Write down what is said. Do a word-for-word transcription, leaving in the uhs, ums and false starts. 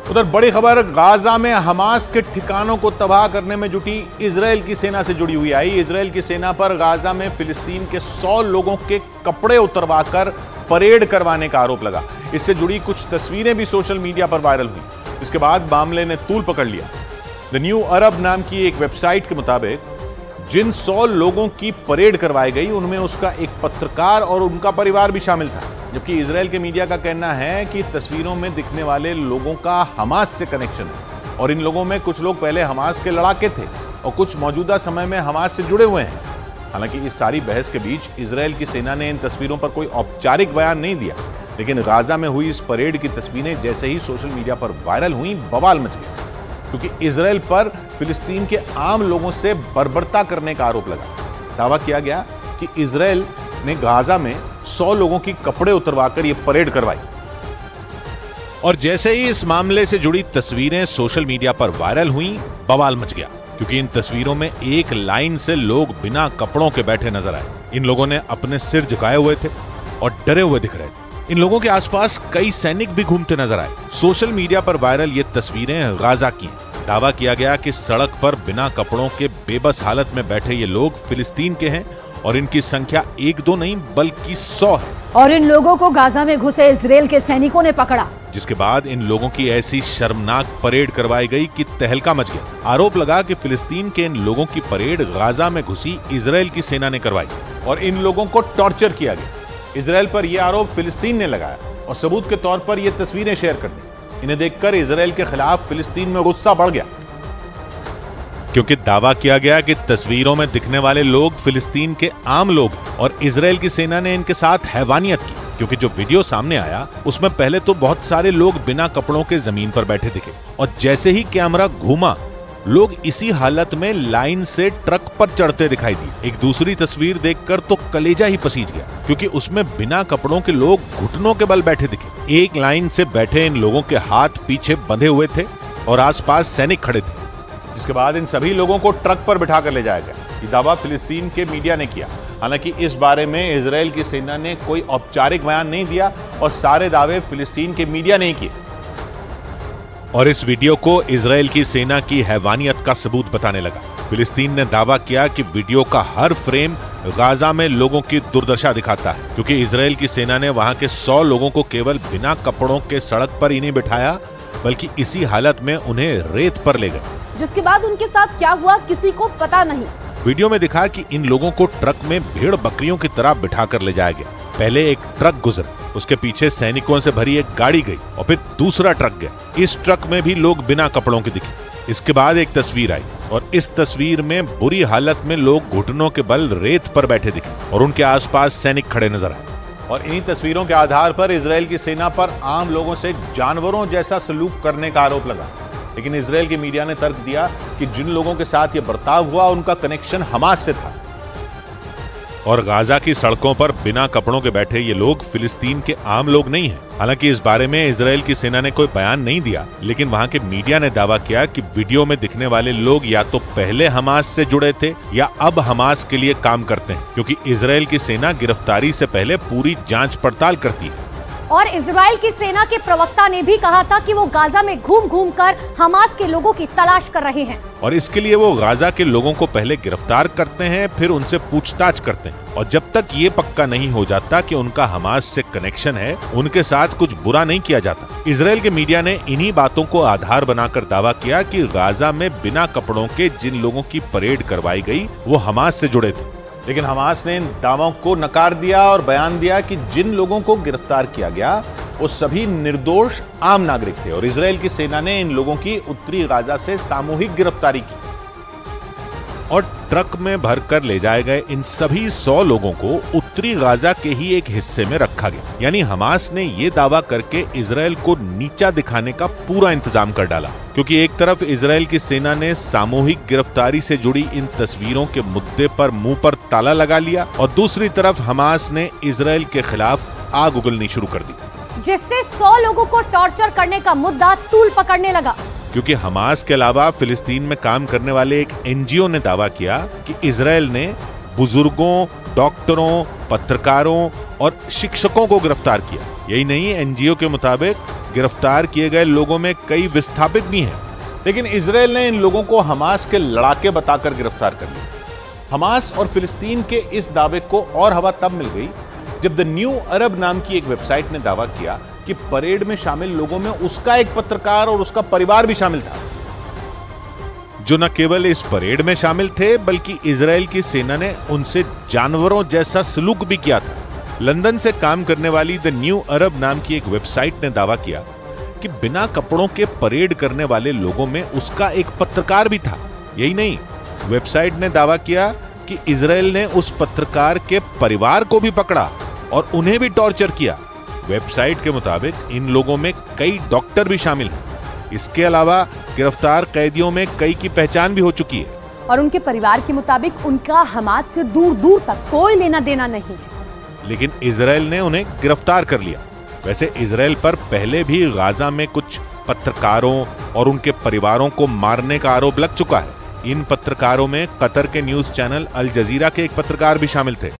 उधर बड़ी खबर गाजा में हमास के ठिकानों को तबाह करने में जुटी इजराइल की सेना से जुड़ी हुई आई। इजराइल की सेना पर गाजा में फिलिस्तीन के सौ लोगों के कपड़े उतरवाकर परेड करवाने का आरोप लगा। इससे जुड़ी कुछ तस्वीरें भी सोशल मीडिया पर वायरल हुई। इसके बाद मामले ने तूल पकड़ लिया। द न्यू अरब नाम की एक वेबसाइट के मुताबिक जिन सौ लोगों की परेड करवाई गई उनमें उसका एक पत्रकार और उनका परिवार भी शामिल था, जबकि इजराइल के मीडिया का कहना है कि तस्वीरों में दिखने वाले लोगों का हमास से कनेक्शन है और इन लोगों में कुछ लोग पहले हमास के लड़ाके थे और कुछ मौजूदा समय में हमास से जुड़े हुए हैं। हालांकि इस सारी बहस के बीच इजराइल की सेना ने इन तस्वीरों पर कोई औपचारिक बयान नहीं दिया, लेकिन गाजा में हुई इस परेड की तस्वीरें जैसे ही सोशल मीडिया पर वायरल हुई, बवाल मच गया, क्योंकि इजराइल पर फिलिस्तीन के आम लोगों से बर्बरता करने का आरोप लगा। दावा किया गया कि इजराइल ने गाजा में सौ लोगों की कपड़े उतरवाकर यह परेड करवाई। और जैसे ही इस मामले से जुड़ी तस्वीरें सोशल मीडिया पर वायरल हुई, बवाल मच गया, क्योंकि इन तस्वीरों में एक लाइन से लोग बिना कपड़ों के बैठे नजर आए। इन लोगों ने अपने सिर झुकाए हुए थे और डरे हुए दिख रहे थे। इन लोगों के आसपास कई सैनिक भी घूमते नजर आए। सोशल मीडिया पर वायरल ये तस्वीरें गाजा की हैं। दावा किया गया कि सड़क पर बिना कपड़ों के बेबस हालत में बैठे ये लोग फिलिस्तीन के हैं और इनकी संख्या एक दो नहीं बल्कि सौ है। और इन लोगों को गाजा में घुसे इजराइल के सैनिकों ने पकड़ा, जिसके बाद इन लोगों की ऐसी शर्मनाक परेड करवाई गई कि तहलका मच गया। आरोप लगा कि फिलिस्तीन के इन लोगों की परेड गाजा में घुसी इजराइल की सेना ने करवाई और इन लोगों को टॉर्चर किया गया। इजराइल पर यह आरोप फिलिस्तीन ने लगाया और सबूत के तौर पर यह तस्वीरें शेयर कर दी। इन्हें देखकर इजराइल के खिलाफ फिलिस्तीन में गुस्सा बढ़ गया, क्योंकि दावा किया गया कि तस्वीरों में दिखने वाले लोग फिलिस्तीन के आम लोग हैं और इजराइल की सेना ने इनके साथ हैवानियत की। क्योंकि जो वीडियो सामने आया उसमें पहले तो बहुत सारे लोग बिना कपड़ों के जमीन पर बैठे दिखे और जैसे ही कैमरा घूमा, लोग इसी हालत में लाइन से ट्रक पर चढ़ते दिखाई दिए। एक दूसरी तस्वीर देखकर तो कलेजा ही पसीज गया, क्योंकि उसमें बिना कपड़ों के लोग घुटनों के बल बैठे दिखे। एक लाइन से बैठे इन लोगों के हाथ पीछे बंधे हुए थे और आसपास सैनिक खड़े थे, जिसके बाद इन सभी लोगों को ट्रक पर बिठा कर ले जाया गया। ये दावा फिलिस्तीन के मीडिया ने किया। हालांकि इस बारे में इजराइल की सेना ने कोई औपचारिक बयान नहीं दिया और सारे दावे फिलिस्तीन के मीडिया ने किए। और इस वीडियो को इजराइल की सेना की हैवानियत का सबूत बताने लगा। फिलिस्तीन ने दावा किया कि वीडियो का हर फ्रेम गाजा में लोगों की दुर्दशा दिखाता है, क्योंकि इजराइल की सेना ने वहां के सौ लोगों को केवल बिना कपड़ों के सड़क पर ही नहीं बिठाया, बल्कि इसी हालत में उन्हें रेत पर ले गए, जिसके बाद उनके साथ क्या हुआ किसी को पता नहीं। वीडियो में दिखा कि इन लोगों को ट्रक में भेड़ बकरियों की तरह बिठा कर ले जाया गया। पहले एक ट्रक गुजरा, उसके पीछे सैनिकों से भरी एक गाड़ी गई और फिर दूसरा ट्रक गया। इस ट्रक में भी लोग बिना कपड़ों के दिखे। इसके बाद एक तस्वीर आई और इस तस्वीर में बुरी हालत में लोग घुटनों के बल रेत पर बैठे दिखे और उनके आसपास सैनिक खड़े नजर आए। और इन्हीं तस्वीरों के आधार पर इजराइल की सेना पर आम लोगों से जानवरों जैसा सलूक करने का आरोप लगा। लेकिन इजराइल की मीडिया ने तर्क दिया कि जिन लोगों के साथ यह बर्ताव हुआ उनका कनेक्शन हमास से था और गाजा की सड़कों पर बिना कपड़ों के बैठे ये लोग फिलिस्तीन के आम लोग नहीं हैं। हालांकि इस बारे में इजराइल की सेना ने कोई बयान नहीं दिया, लेकिन वहां के मीडिया ने दावा किया कि वीडियो में दिखने वाले लोग या तो पहले हमास से जुड़े थे या अब हमास के लिए काम करते हैं, क्योंकि इजराइल की सेना गिरफ्तारी से पहले पूरी जांच पड़ताल करती है। और इजराइल की सेना के प्रवक्ता ने भी कहा था कि वो गाजा में घूम घूम कर हमास के लोगों की तलाश कर रहे हैं और इसके लिए वो गाजा के लोगों को पहले गिरफ्तार करते हैं, फिर उनसे पूछताछ करते हैं और जब तक ये पक्का नहीं हो जाता कि उनका हमास से कनेक्शन है, उनके साथ कुछ बुरा नहीं किया जाता। इजराइल के मीडिया ने इन्हीं बातों को आधार बनाकर दावा किया कि गाजा में बिना कपड़ों के जिन लोगों की परेड करवाई गई वो हमास से जुड़े थे। लेकिन हमास ने इन दावों को नकार दिया और बयान दिया कि जिन लोगों को गिरफ्तार किया गया वो सभी निर्दोष आम नागरिक थे और इजराइल की सेना ने इन लोगों की उत्तरी गाजा से सामूहिक गिरफ्तारी की और ट्रक में भरकर ले जाए गए इन सभी सौ लोगों को उत्तरी गाजा के ही एक हिस्से में रखा गया। यानी हमास ने ये दावा करके इजराइल को नीचा दिखाने का पूरा इंतजाम कर डाला, क्योंकि एक तरफ इजराइल की सेना ने सामूहिक गिरफ्तारी से जुड़ी इन तस्वीरों के मुद्दे पर मुंह पर ताला लगा लिया और दूसरी तरफ हमास ने इजराइल के खिलाफ आग उगलनी शुरू कर दी, जिससे सौ लोगों को टॉर्चर करने का मुद्दा तूल पकड़ने लगा। क्योंकि हमास के अलावा फिलिस्तीन में काम करने वाले एक एनजीओ ने दावा किया कि इजराइल ने बुजुर्गों, डॉक्टरों, पत्रकारों और शिक्षकों को गिरफ्तार किया यही नहीं, एनजीओ के मुताबिक गिरफ्तार किए गए लोगों में कई विस्थापित भी हैं। लेकिन इजराइल ने इन लोगों को हमास के लड़ाके बताकर गिरफ्तार कर लिया। हमास और फिलिस्तीन के इस दावे को और हवा तब मिल गई जब द न्यू अरब नाम की एक वेबसाइट ने दावा किया कि परेड में शामिल लोगों में उसका एक पत्रकार और उसका परिवार भी शामिल था, जो न केवल इस परेड में शामिल थे बल्कि इजराइल की सेना ने उनसे जानवरों जैसा सलूक भी किया था। लंदन से काम करने वाली द न्यू अरब नाम की एक वेबसाइट ने दावा किया कि बिना कपड़ों के परेड करने वाले लोगों में उसका एक पत्रकार भी था। यही नहीं, वेबसाइट ने दावा किया कि इजराइल ने उस पत्रकार के परिवार को भी पकड़ा और उन्हें भी टॉर्चर किया। वेबसाइट के मुताबिक इन लोगों में कई डॉक्टर भी शामिल हैं। इसके अलावा गिरफ्तार कैदियों में कई की पहचान भी हो चुकी है और उनके परिवार के मुताबिक उनका हमास से दूर दूर तक कोई लेना देना नहीं है। लेकिन इजराइल ने उन्हें गिरफ्तार कर लिया। वैसे इजराइल पर पहले भी गाजा में कुछ पत्रकारों और उनके परिवारों को मारने का आरोप लग चुका है। इन पत्रकारों में कतर के न्यूज चैनल अल जजीरा के एक पत्रकार भी शामिल थे।